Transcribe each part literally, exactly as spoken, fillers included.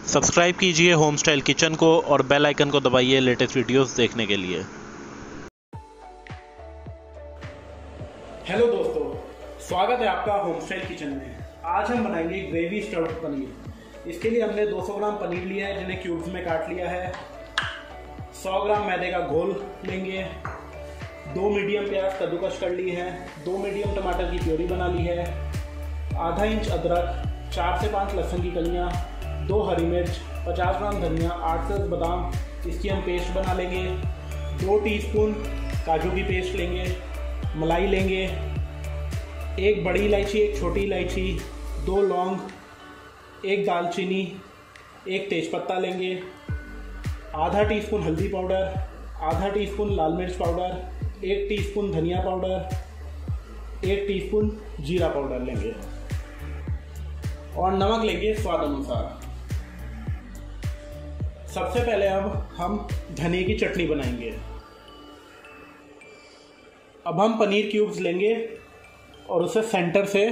Subscribe कीजिए home style kitchen को और बेल आइकन को दबाइए लेटेस्ट वीडियोस देखने के लिए। हेलो दोस्तों, स्वागत है आपका होम स्टाइल किचन में। आज हम बनाएंगे ग्रेवी स्टफ्ड पनीर। इसके लिए हमने दो सौ ग्राम पनीर लिया है जिन्हें क्यूब्स में काट लिया है। सौ ग्राम मैदे का घोल लेंगे। दो मीडियम प्याज कद्दूकस कर ली है। दो मीडियम टमाटर की प्योरी बना ली है। आधा इंच अदरक, चार से पाँच लहसुन की कलियाँ, दो हरी मिर्च, पचास ग्राम धनिया, आठ से दस बादाम, इसकी हम पेस्ट बना लेंगे। दो टीस्पून काजू की पेस्ट लेंगे। मलाई लेंगे। एक बड़ी इलायची, एक छोटी इलायची, दो लौंग, एक दालचीनी, एक तेज़पत्ता लेंगे। आधा टीस्पून हल्दी पाउडर, आधा टीस्पून लाल मिर्च पाउडर, एक टीस्पून धनिया पाउडर, एक टीस्पून जीरा पाउडर लेंगे और नमक लेंगे स्वाद अनुसार। सबसे पहले अब हम धनिया की चटनी बनाएंगे। अब हम पनीर क्यूब्स लेंगे और उसे सेंटर से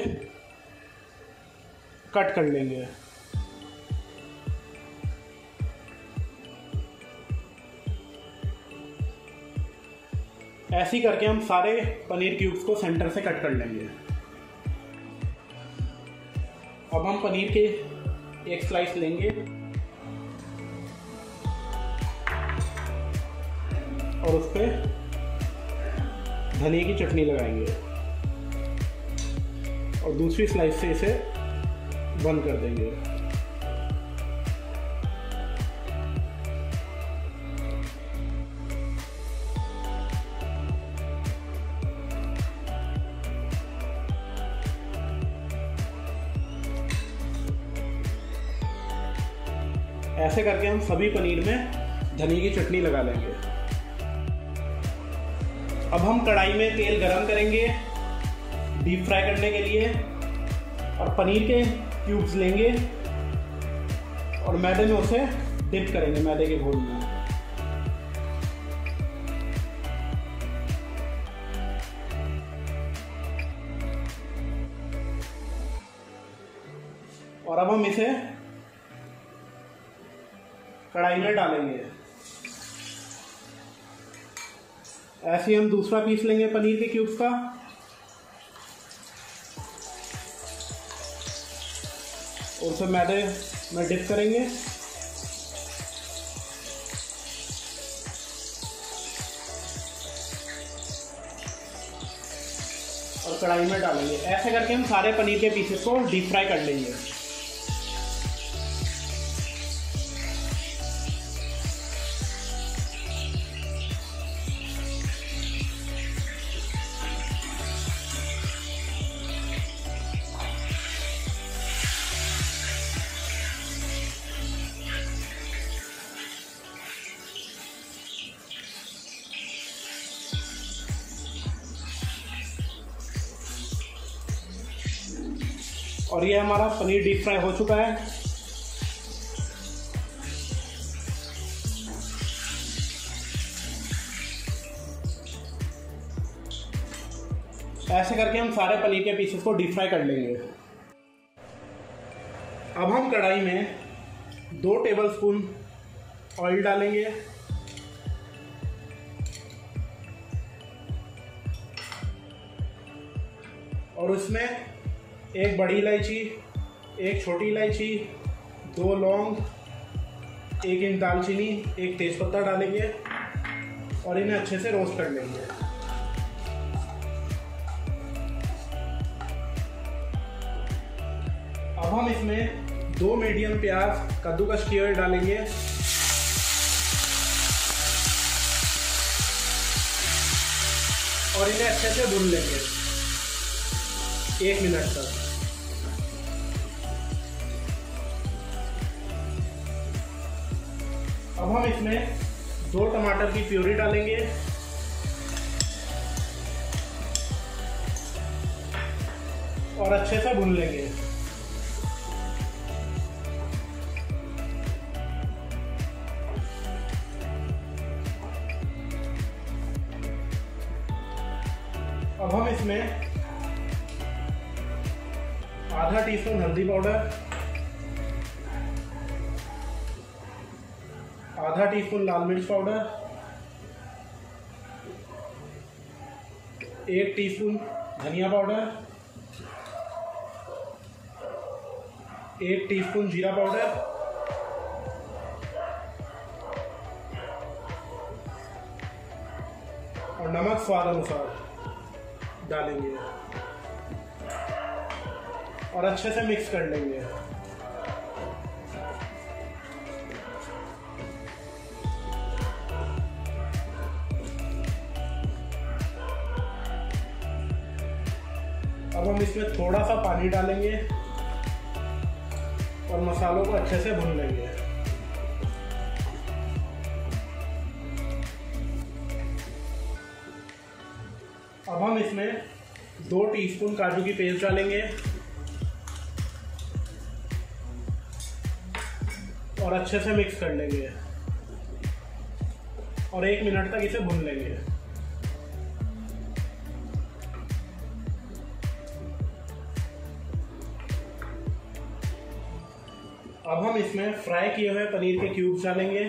कट कर लेंगे। ऐसे ही करके हम सारे पनीर क्यूब्स को सेंटर से कट कर लेंगे। अब हम पनीर के एक स्लाइस लेंगे और उस पर धनिया की चटनी लगाएंगे और दूसरी स्लाइस से इसे बंद कर देंगे। ऐसे करके हम सभी पनीर में धनिया की चटनी लगा लेंगे। अब हम कढ़ाई में तेल गरम करेंगे डीप फ्राई करने के लिए और पनीर के क्यूब्स लेंगे और मैदे में उसे डिप करेंगे, मैदे के घोल में। और अब हम इसे कढ़ाई में डालेंगे। ऐसे हम दूसरा पीस लेंगे पनीर के क्यूब्स का और उसे मैदे में डिप करेंगे और कढ़ाई में डालेंगे। ऐसे करके हम सारे पनीर के पीसेस को डीप फ्राई कर लेंगे। और ये हमारा पनीर डीप फ्राई हो चुका है। ऐसे करके हम सारे पनीर के पीसेस को डीप फ्राई कर लेंगे। अब हम कढ़ाई में दो टेबलस्पून ऑयल डालेंगे और उसमें एक बड़ी इलायची, एक छोटी इलायची, दो लौंग, एक इंच दालचीनी, एक तेज़पत्ता डालेंगे और इन्हें अच्छे से रोस्ट कर लेंगे। अब हम इसमें दो मीडियम प्याज कद्दूकस किए हुए डालेंगे और इन्हें अच्छे से भून लेंगे एक मिनट तक। अब हम इसमें दो टमाटर की प्यूरी डालेंगे और अच्छे से भून लेंगे। अब हम इसमें आधा टीस्पून हल्दी पाउडर, आधा टीस्पून लाल मिर्च पाउडर, एक टीस्पून धनिया पाउडर, एक टीस्पून जीरा पाउडर, और नमक स्वाद अनुसार डालेंगे और अच्छे से मिक्स कर लेंगे। अब हम इसमें थोड़ा सा पानी डालेंगे और मसालों को अच्छे से भून लेंगे। अब हम इसमें दो टीस्पून काजू की पेस्ट डालेंगे और अच्छे से मिक्स कर लेंगे और एक मिनट तक इसे भून लेंगे। अब हम इसमें फ्राई किए हुए पनीर के क्यूब्स डालेंगे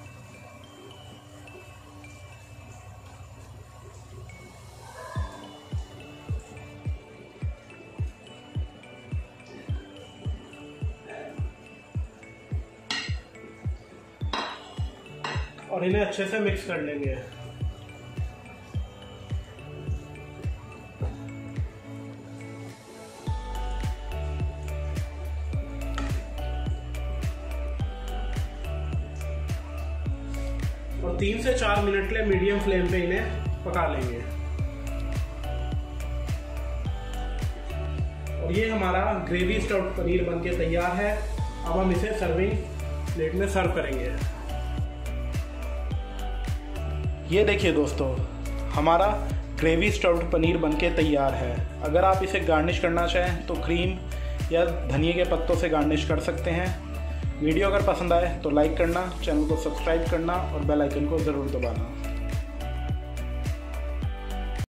और इन्हें अच्छे से मिक्स कर लेंगे। और तीन से चार मिनट के लिए मीडियम फ्लेम पे इन्हें पका लेंगे। और ये हमारा ग्रेवी स्टफ्ड पनीर बनके तैयार है। अब हम इसे सर्विंग प्लेट में सर्व करेंगे। ये देखिए दोस्तों, हमारा ग्रेवी स्टफ्ड पनीर बनके तैयार है। अगर आप इसे गार्निश करना चाहें तो क्रीम या धनिए के पत्तों से गार्निश कर सकते हैं। वीडियो अगर पसंद आए तो लाइक करना, चैनल को सब्सक्राइब करना और बेल आइकन को ज़रूर दबाना।